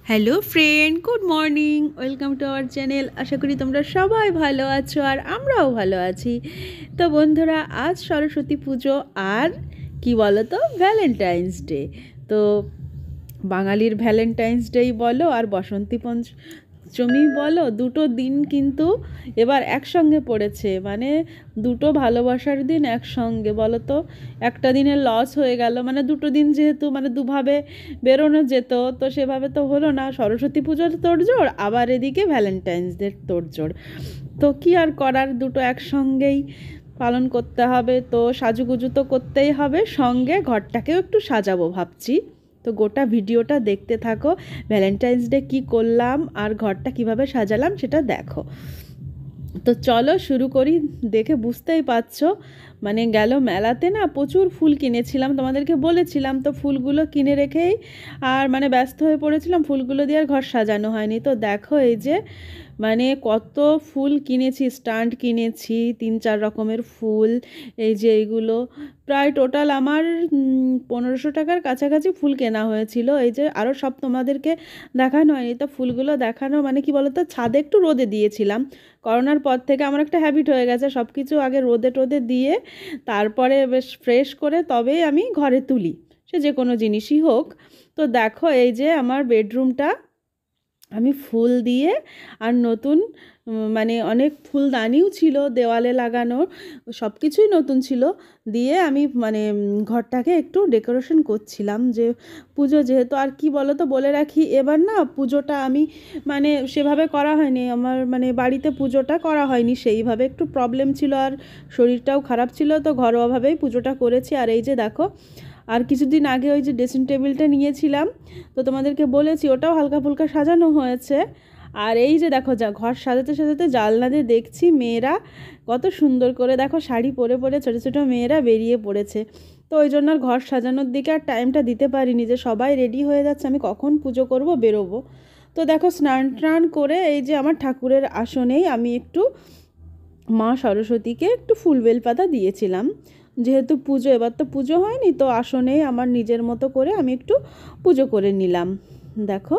Hello friend, good morning, welcome to our channel. আশা করি তোমরা সবাই ভালো আছো আর আমরাও ভালো আছি। তো বন্ধুরা, আজ সরস্বতী পুজো আর কি বলো তো, ভ্যালেন্টাইন্স ডে। তো বাঙালির ভ্যালেন্টাইন্স ডেই বলো আর বসন্তী পঞ্চমী বলো, দুটো দিন কিন্তু এবার একসঙ্গে পড়েছে। মানে দুটো ভালোবাসার দিন একসঙ্গে, বলো তো একটা দিনের লস হয়ে গেল। মানে দুটো দিন যেহেতু মানে দুভাবে বেরোনো যেত, তো সেভাবে তো হলো না। সরস্বতী পুজোর তোড়জোড়, আবার এদিকে ভ্যালেন্টাইন্স ডের তোড়জোড়। তো কি আর করার, দুটো একসঙ্গেই পালন করতে হবে। তো সাজুগুজু তো করতেই হবে, সঙ্গে ঘরটাকেও একটু সাজাবো ভাবছি। তো গোটা ভিডিওটা দেখতে থাকো, ভ্যালেন্টাইন্স ডে কী করলাম আর ঘরটা কিভাবে সাজালাম সেটা দেখো। তো চলো শুরু করি। দেখে বুঝতেই পারছো, মানে গেল মেলাতে না প্রচুর ফুল কিনেছিলাম, তোমাদেরকে বলেছিলাম। তো ফুলগুলো কিনে রেখেই আর মানে ব্যস্ত হয়ে পড়েছিলাম, ফুলগুলো দিয়ে আর ঘর সাজানো হয়নি। তো দেখো এই যে মানে কত ফুল কিনেছি, স্ট্যান্ড কিনেছি 3-4 রকমের ফুল। এই যে এইগুলো প্রায় টোটাল আমার 1500 টাকার কাছাকাছি ফুল কেনা হয়েছিল। এই যে আরও সব তোমাদেরকে দেখানো হয়নি। তো ফুলগুলো দেখানো মানে কি বলতো, ছাদে একটু রোদে দিয়েছিলাম। করোনার পর থেকে আমার একটা হ্যাবিট হয়ে গেছে, সব কিছু আগে রোদে টোদে দিয়ে তারপরে বেশ ফ্রেশ করে তবেই আমি ঘরে তুলি, সে যে কোনো জিনিসই হোক। তো দেখো এই যে আমার বেডরুমটা আমি ফুল দিয়ে আর নতুন মানে অনেক ফুলদানিও ছিল দেওয়ালে লাগানোর, সব কিছুই নতুন ছিল দিয়ে আমি মানে ঘরটাকে একটু ডেকোরেশন করছিলাম। যে পুজো যেহেতু, আর কি বলো তো বলে রাখি, এবার না পুজোটা আমি মানে সেভাবে করা হয়নি, আমার মানে বাড়িতে পুজোটা করা হয়নি সেইভাবে, একটু প্রবলেম ছিল আর শরীরটাও খারাপ ছিল। তো ঘরোয়াভাবেই পুজোটা করেছি। আর এই যে দেখো, আর কিছুদিন আগে ওই যে ড্রেসিং টেবিলটা নিয়েছিলাম, তো তোমাদেরকে বলেছি ওটাও হালকা ফুলকা সাজানো হয়েছে। আর এই যে দেখো, যা ঘর সাজাতে সাজাতে জানলা দিয়ে দেখছি মেয়েরা কত সুন্দর করে দেখো শাড়ি পরে পরে ছোটো ছোটো মেয়েরা বেরিয়ে পড়েছে। তো ওই জন্য আর ঘর সাজানোর দিকে আর টাইমটা দিতে পারিনি, যে সবাই রেডি হয়ে যাচ্ছে আমি কখন পুজো করব বেরোবো। তো দেখো স্নান টান করে এই যে আমার ঠাকুরের আসনেই আমি একটু মা সরস্বতীকে একটু ফুল বেলপাতা দিয়েছিলাম। যেহেতু পুজো, এবার তো পুজো হয়নি, তো আসনেই আমার নিজের মতো করে আমি একটু পুজো করে নিলাম। দেখো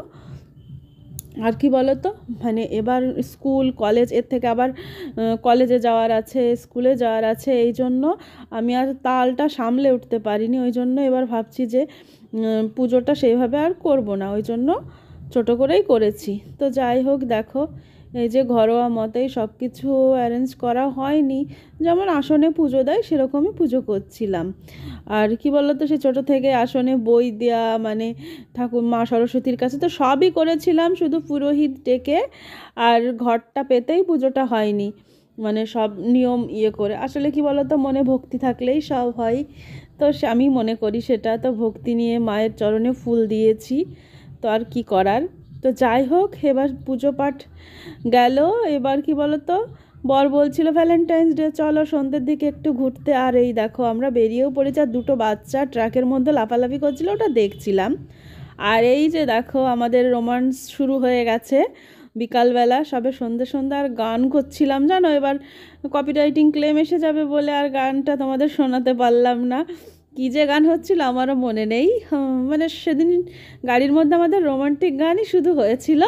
আর কি বলো তো, মানে এবার স্কুল কলেজ এর থেকে আবার কলেজে যাওয়ার আছে, স্কুলে যাওয়ার আছে, এই জন্য আমি আর তালটা সামলে উঠতে পারিনি। ওই জন্য এবার ভাবছি যে পুজোটা সেইভাবে আর করব না, ওই জন্য ছোটো করেই করেছি। তো যাই হোক দেখো, এই যে ঘরোয়া মতেই সব কিছু অ্যারেঞ্জ করা হয়নি, যেমন আসনে পুজো দেয় সেরকমই পুজো করছিলাম। আর কি বলতো, সে ছোটো থেকে আসনে বই দেওয়া, মানে ঠাকুর মা সরস্বতীর কাছে তো সবই করেছিলাম, শুধু পুরোহিত ডেকে আর ঘরটা পেতেই পুজোটা হয়নি। মানে সব নিয়ম করে, আসলে কি বলতো, মনে ভক্তি থাকলেই সব হয়। তো আমি মনে করি সেটা, তো ভক্তি নিয়ে মায়ের চরণে ফুল দিয়েছি। তো আর কি করার। তো যাই হোক, এবার পুজো পাঠ গেল। এবার কি বলতো, বর বলছিল ভ্যালেন্টাইন্স ডে চলো সন্ধ্যের দিকে একটু ঘুরতে। আর এই দেখো আমরা বেরিয়েও পড়েছি, আর দুটো বাচ্চা ট্রাকের মধ্যে লাফালাফি করছিল, ওটা দেখছিলাম। আর এই যে দেখো আমাদের রোমান্স শুরু হয়ে গেছে বিকালবেলা, সবে সন্ধ্যে সন্ধ্যে। আর গান করছিলাম জানো, এবার কপিরাইটিং ক্লেম এসে যাবে বলে আর গানটা তোমাদের শোনাতে পারলাম না। কী যে গান হচ্ছিল আমারও মনে নেই। মানে সেদিন গাড়ির মধ্যে আমাদের রোমান্টিক গানই শুধু হয়েছিল,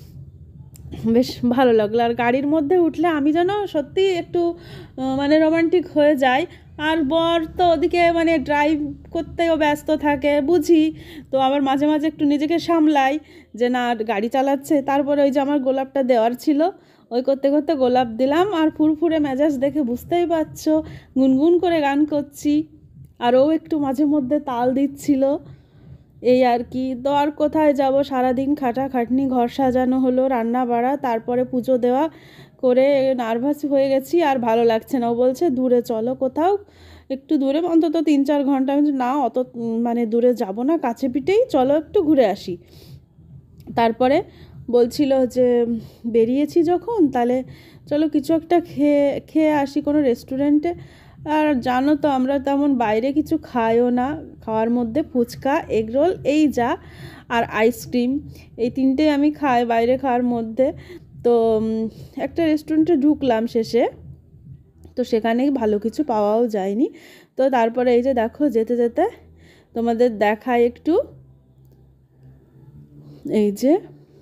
বেশ ভালো লাগলো। আর গাড়ির মধ্যে উঠলে আমি যেন সত্যি একটু মানে রোমান্টিক হয়ে যাই। আর বর তো ওদিকে মানে ড্রাইভ করতেও ব্যস্ত থাকে বুঝি, তো আবার মাঝে মাঝে একটু নিজেকে সামলাই যে না গাড়ি চালাচ্ছে। তারপরে ওই যে আমার গোলাপটা দেওয়ার ছিল, ওই করতে করতে গোলাপ দিলাম। আর ফুরফুরে মেজাজ দেখে বুঝতেই পারছো, গুনগুন করে গান করছি, আর ও একটু মাঝে মধ্যে তাল দিচ্ছিল। এই আর কি। তো আর কোথায় যাব, সারাদিন খাটাখাটনি, ঘর সাজানো হলো, রান্না বাড়া, তারপরে পুজো দেওয়া করে নার্ভাস হয়ে গেছি, আর ভালো লাগছে না। ও বলছে দূরে চলো কোথাও, একটু দূরে অন্তত 3-4 ঘন্টা। আমি না অত মানে দূরে যাব না, কাছে পিঠেই চলো একটু ঘুরে আসি। তারপরে বলছিল যে বেরিয়েছি যখন, তাহলে চলো কিছু একটা খেয়ে খেয়ে আসি কোনো রেস্টুরেন্টে। আর জানো তো আমরা তেমন বাইরে কিছু খাইও না, খাওয়ার মধ্যে ফুচকা, এগরোল এই যা, আর আইসক্রিম, এই তিনটেই আমি খাই বাইরে খাওয়ার মধ্যে। তো একটা রেস্টুরেন্টে ঢুকলাম শেষে, তো সেখানে ভালো কিছু পাওয়াও যায়নি। তো তারপরে এই যে দেখো যেতে যেতে তোমাদের দেখাই একটু। এই যে,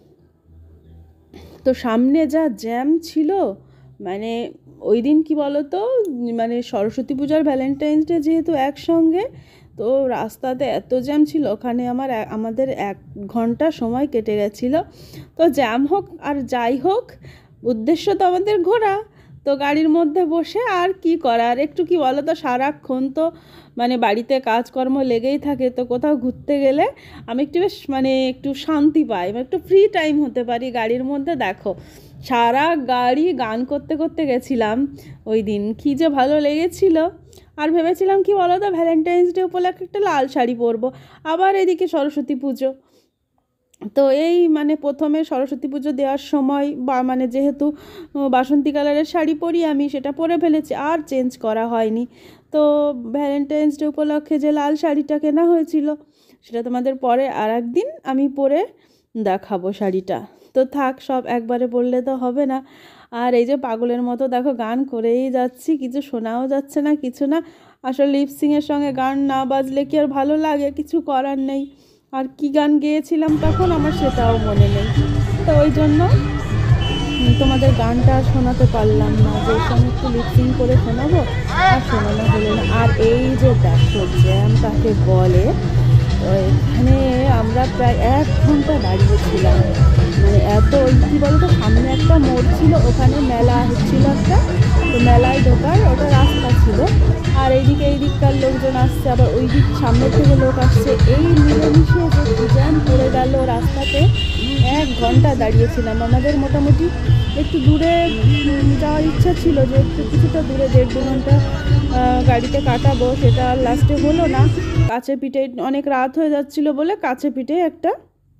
তো সামনে যা জ্যাম ছিল, মানে ওই দিন কী বলো তো, মানে সরস্বতী পূজার ভ্যালেন্টাইন্স ডে যেহেতু একসঙ্গে, তো রাস্তাতে এত জ্যাম ছিল, ওখানে আমাদের 1 ঘন্টা সময় কেটে গেছিলো। তো জ্যাম হোক আর যাই হোক, উদ্দেশ্য তো আমাদের ঘোরা। তো গাড়ির মধ্যে বসে আর কি করার, একটু কি বলো তো, সারাক্ষণ তো মানে বাড়িতে কাজকর্ম লেগেই থাকে, তো কোথাও ঘুরতে গেলে আমি একটু বেশ মানে একটু শান্তি পাই, একটু ফ্রি টাইম হতে পারি গাড়ির মধ্যে। দেখো সারা গাড়ি গান করতে করতে গেছিলাম ওই দিন, কী যে ভালো লেগেছিল। আর ভেবেছিলাম কি বলো তো, ভ্যালেন্টাইন্স ডে উপলক্ষে একটা লাল শাড়ি পরবো, আবার এদিকে সরস্বতী পুজো। তো এই মানে প্রথমে সরস্বতী পুজো দেওয়ার সময় বা মানে যেহেতু বাসন্তী কালারের শাড়ি পরি আমি, সেটা পরে ফেলেছি, আর চেঞ্জ করা হয়নি। তো ভ্যালেন্টাইন্স ডে উপলক্ষে যে লাল শাড়িটা কেনা হয়েছিল, সেটা তোমাদের পরে আর একদিন আমি পরে দেখাবো শাড়িটা। তো থাক, সব একবারে বললে তো হবে না। আর এই যে পাগলের মতো দেখো গান করেই যাচ্ছি, কিছু শোনাও যাচ্ছে না, কিছু না। আসলে লিপসিংয়ের সঙ্গে গান না বাজলে কি আর ভালো লাগে, কিছু করার নেই। আর কি গান গেয়েছিলাম তখন আমার সেটাও মনে নেই। তো ওই জন্য তোমাদের গানটা আর শোনাতে পারলাম না, যে এখানে একটু লিপসিং করে শোনাবো, আর শোনানো হলো না। আর এই যে দেখো জ্যাম কাকে বলে, তো এখানে আমরা প্রায় 1 ঘন্টা দাঁড়িয়েছিলাম। মানে এত কী বলো তো, সামনে একটা মোড় ছিল, ওখানে মেলা হচ্ছিল একটা, তো মেলায় ঢোকার ওটা রাস্তা ছিল। আর এই দিককার লোকজন আসছে, আবার ওই দিক সামনের থেকে লোক আসছে, এই মিলেমিশে যে জ্যাম পড়ে গেল রাস্তাতে। 1 ঘন্টা দাঁড়িয়েছিলাম। আমাদের মোটামুটি একটু দূরে যাওয়ার ইচ্ছা ছিল, যে একটু কিছুটা দূরে 1.5-2 ঘন্টা গাড়িতে কাটাবো, সেটা আর লাস্টে হলো না। কাছে পিঠে অনেক রাত হয়ে যাচ্ছিলো বলে কাছে পিঠে একটা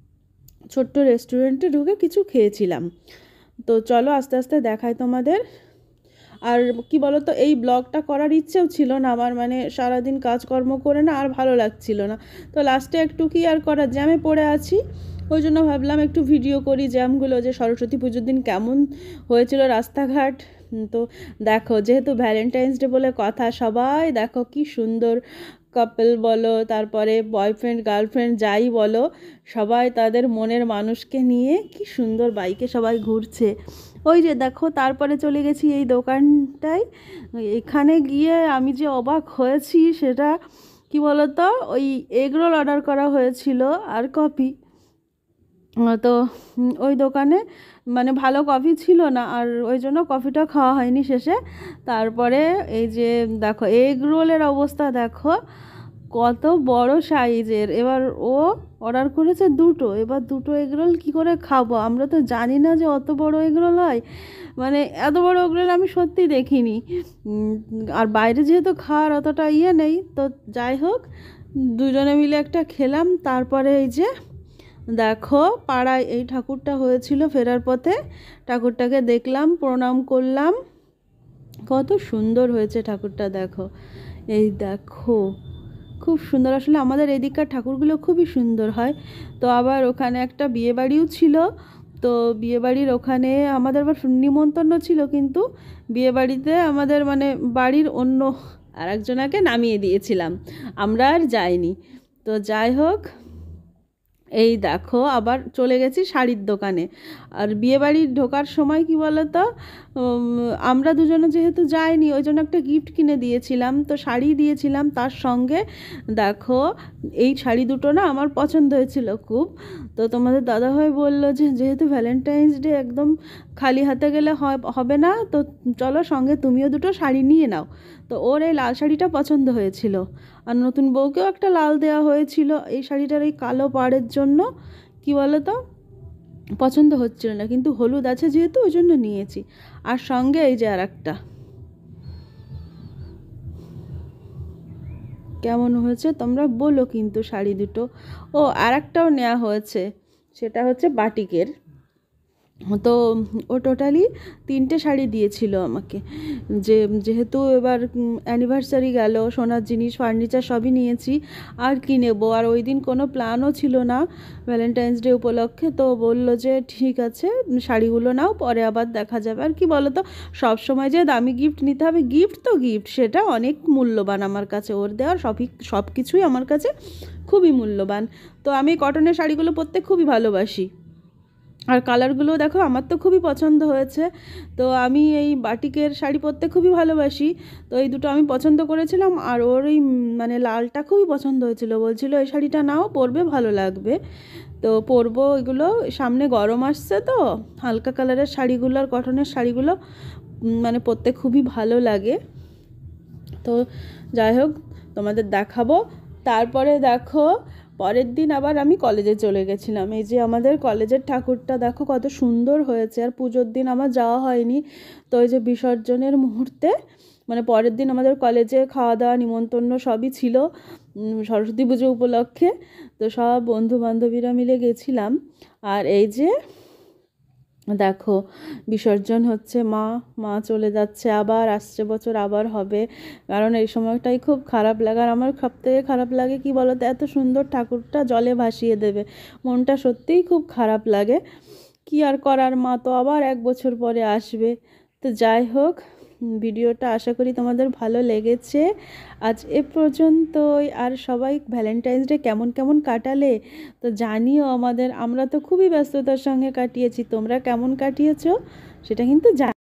ছোট্ট রেস্টুরেন্টে ঢুকে কিছু খেয়েছিলাম। তো চলো আস্তে আস্তে দেখাই তোমাদের। আর কি বলো তো, এই ব্লগটা করার ইচ্ছেও ছিল না আমার, মানে সারাদিন কাজকর্ম করে না আর ভালো লাগছিল না। তো লাস্টে একটু কি আর করা, জ্যামে পড়ে আছি, ওই জন্য ভাবলাম একটু ভিডিও করি জ্যামগুলো, যে সরস্বতী পুজোর দিন কেমন হয়েছিল রাস্তাঘাট। তো দেখো, যেহেতু ভ্যালেন্টাইন্স ডে বলে কথা, সবাই দেখো কি সুন্দর কাপল বলো, তারপরে বয়ফ্রেন্ড গার্লফ্রেন্ড যাই বলো, সবাই তাদের মনের মানুষকে নিয়ে কি সুন্দর বাইকে সবাই ঘুরছে। ওই যে দেখো, তারপরে চলে গেছি এই দোকানটায়। এখানে গিয়ে আমি যে অবাক হয়েছি, সেটা কি বলতো, ওই এগরোল অর্ডার করা হয়েছিল আর কফি। তো ওই দোকানে মানে ভালো কফি ছিল না, আর ওই জন্য কফিটা খাওয়া হয়নি শেষে। তারপরে এই যে দেখো এগ রোলের অবস্থা দেখো, কত বড় সাইজের। এবার ও অর্ডার করেছে 2টো, এবার 2টো এগরোল কী করে খাবো, আমরা তো জানি না যে অত বড় এগরোল হয়। মানে এত বড় এগরোল আমি সত্যি দেখিনি। আর বাইরে যেহেতু খাওয়ার অতটা নেই, তো যাই হোক দুজনে মিলে একটা খেলাম। তারপরে এই যে দেখো পাড়ায় এই ঠাকুরটা হয়েছিল, ফেরার পথে ঠাকুরটাকে দেখলাম, প্রণাম করলাম। কত সুন্দর হয়েছে ঠাকুরটা, দেখো এই দেখো খুব সুন্দর। আসলে আমাদের এদিককার ঠাকুরগুলো খুবই সুন্দর হয়। তো আবার ওখানে একটা বিয়েবাড়িও ছিল, তো বিয়েবাড়ির ওখানে আমাদের আবার নিমন্ত্রণ ছিল, কিন্তু বিয়েবাড়িতে আমাদের মানে বাড়ির অন্য আর একজনাকে নামিয়ে দিয়েছিলাম, আমরা আর যাইনি। তো যাই হোক, এই দেখো আবার চলে গেছি শাড়ির দোকানে। আর বিয়েবাড়ির ঢোকার সময় কি বলো তো, আমরা দুজনে যেহেতু যাইনি, ওই জন্য একটা গিফট কিনে দিয়েছিলাম, তো শাড়ি দিয়েছিলাম তার সঙ্গে। দেখো এই শাড়ি দুটো না আমার পছন্দ হয়েছিল খুব। তো তোমাদের দাদাভাই বললো যে যেহেতু ভ্যালেন্টাইন্স ডে, একদম খালি হাতে গেলে হবে না, তো চলো সঙ্গে তুমিও 2টো শাড়ি নিয়ে নাও। তো ওর এই লাল শাড়িটা পছন্দ হয়েছিল, আর নতুন বউকেও একটা লাল দেওয়া হয়েছিল। এই শাড়িটার এই কালো পাড়ের জন্য কি বলো তো পছন্দ হচ্ছিল না, কিন্তু হলুদ আছে যেহেতু ওই জন্য নিয়েছি। আর সঙ্গে এই যে আর একটা, কেমন হয়েছে তোমরা বলো কিন্তু শাড়ি দুটো। ও আর একটাও নেওয়া হয়েছে, সেটা হচ্ছে বাটিকের। তো ও টোটালি 3টে শাড়ি দিয়েছিল আমাকে, যেহেতু এবার অ্যানিভার্সারি গেল, সোনার জিনিস ফার্নিচার সবই নিয়েছি, আর কি নেব, আর ওই দিন কোনো প্ল্যানও ছিল না ভ্যালেন্টাইন্স ডে উপলক্ষে। তো বলল যে ঠিক আছে শাড়িগুলো নাও, পরে আবার দেখা যাবে। আর কি বলো তো, সব সময় যে দামি গিফট নিতে হবে, গিফট তো গিফট, সেটা অনেক মূল্যবান আমার কাছে, ওর দেওয়ার সব কিছুই আমার কাছে খুবই মূল্যবান। তো আমি কটনের শাড়িগুলো পরতে খুবই ভালোবাসি, আর কালারগুলো দেখো আমার তো খুবই পছন্দ হয়েছে। তো আমি এই বাটিকের শাড়ি পরতে খুবই ভালোবাসি, তো এই দুটো আমি পছন্দ করেছিলাম, আর ওর এই মানে লালটা খুবই পছন্দ হয়েছিল, বলছিল এই শাড়িটা নাও, পরবে ভালো লাগবে। তো পরবো, এগুলো সামনে গরম আসছে, তো হালকা কালারের শাড়িগুলো আর কটনের শাড়িগুলো মানে পরতে খুবই ভালো লাগে। তো যাই হোক, তোমাদের দেখাবো। তারপরে দেখো, পরের দিন আবার আমি কলেজে চলে গেছিলাম। এই যে আমাদের কলেজের ঠাকুরটা দেখো কত সুন্দর হয়েছে, আর পুজোর দিন আমার যাওয়া হয়নি। তো ওই যে বিসর্জনের মুহূর্তে, মানে পরের দিন আমাদের কলেজে খাওয়া দাওয়া নিমন্ত্রণ সবই ছিল সরস্বতী পুজো উপলক্ষে। তো সব বন্ধু বান্ধবীরা মিলে গেছিলাম। আর এই যে দেখো বিসর্জন হচ্ছে, মা চলে যাচ্ছে, আবার আসছে বছর আবার হবে। কারণ এই সময়টাই খুব খারাপ লাগে, আর আমার সবথেকে খারাপ লাগে কি বলতো, এত সুন্দর ঠাকুরটা জলে ভাসিয়ে দেবে, মনটা সত্যিই খুব খারাপ লাগে। কি আর করার, মা তো আবার 1 বছর পরে আসবে। তো যাই হোক, ভিডিওটা আশা করি তোমাদের ভালো লেগেছে। আজ এ পর্যন্তই। আর সবাই ভ্যালেন্টাইন্স ডে কেমন কেমন কাটালে তো জানিও আমাদের, আমরা তো খুবই ব্যস্ততার সঙ্গে কাটিয়েছি, তোমরা কেমন কাটিয়েছো সেটা কিন্তু